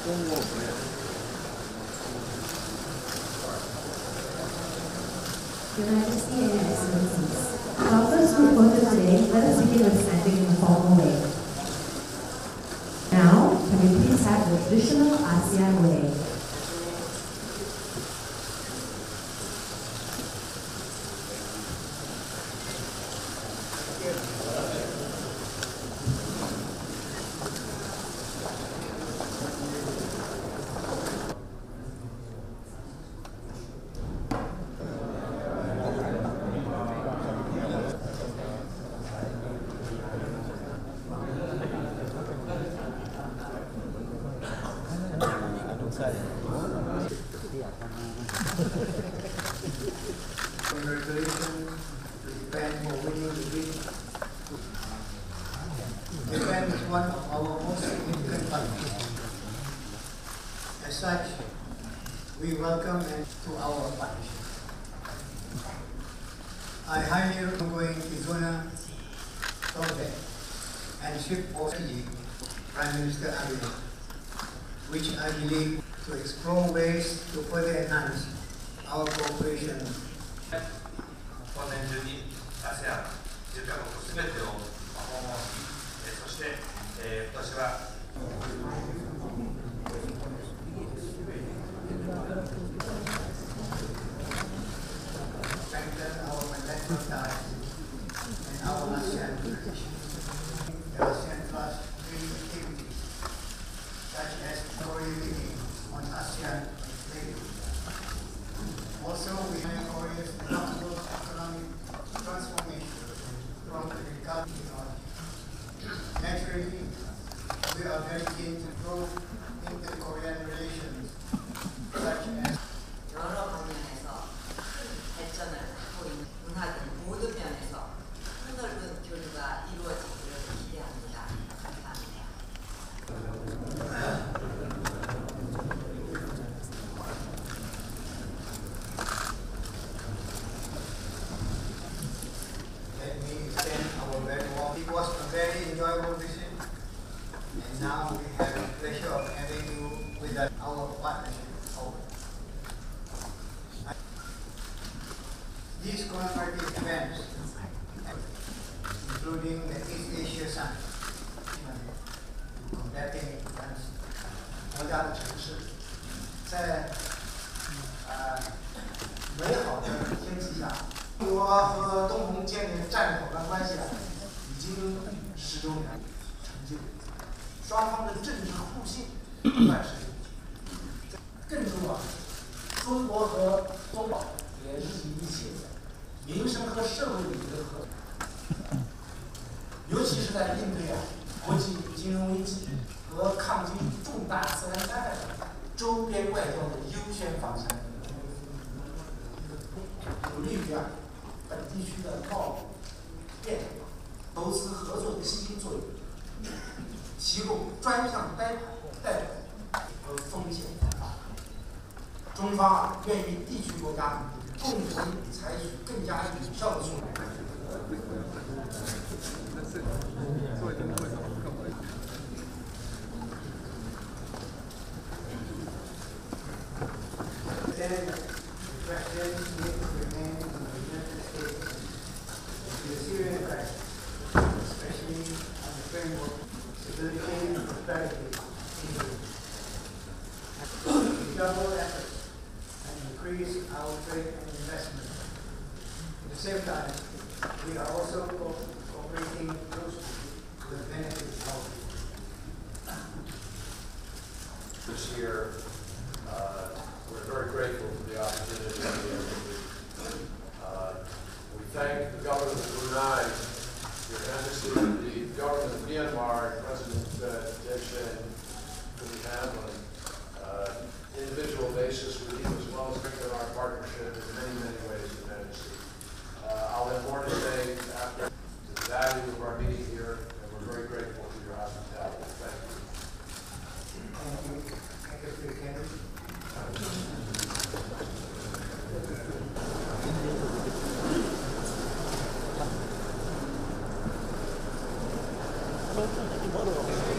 Your Majesty and Your Excellencies, conference report today, let us begin with standing in a formal way. Now, can we please have the traditional ASEAN way? Congratulations to Japan for winning the bid. Japan is one of our most significant partners. As such, we welcome them to our partnership. I highly recommend Kizuna Tobe and Shipboard Prime Minister Abe, which I believe to explore ways to further enhance our cooperation. 本年中に ASEAN 10カ国すべてを訪問し、そして、今年は strengthen our bilateral ties and our ASEAN tradition. The ASEAN Plus 3 activities, such as Korea on ASEAN Radio. Also, we have Korea's remarkable economic transformation from agriculture technology. Naturally, we are very keen to grow inter-Korean relations, such as 여러 방면에서 발전을 하고 있는 문화 등 모든 면에서 폭넓은 교류가 이루어지기를 기대합니다. 감사합니다. Let me extend our very warm. It was a very enjoyable visit, and now we have the pleasure of having you with us, our partnership. These commemorative events, including the East Asia Summit, combating cancer, 国家的城市，在美好的天气下，中国和东盟建立战略伙伴关系已经10周年成就，双方的政治互信不断实现。更重要的是，中国和东宝也日益密切民生和社会领域的合作，尤其是在应对国际金融危机和抗击重大自然灾害上，周边外交的优先方向，有利于本地区的贸易便利、投资合作的积极作用，提供专项贷款和风险开发。中方愿与地区国家共同采取更加有效的措施。 Then the President need to remain in the United States into the Syrian crisis, especially on the framework of stability and prosperity in the region. We double efforts and increase our trade and investment. At the same time, we are also cooperating closely to the benefit of this year. We're very grateful for the opportunity to be able to we thank the government of Brunei, Your Majesty, the government of Myanmar, and President Chen, who we have on an individual basis with you, as well as strengthen our partnership in many, many ways, Your Majesty. I'll have more to say after the value of our meeting here, and we're very grateful for your hospitality. Thank you. Thank you. Thank you, Kennedy. Thank you.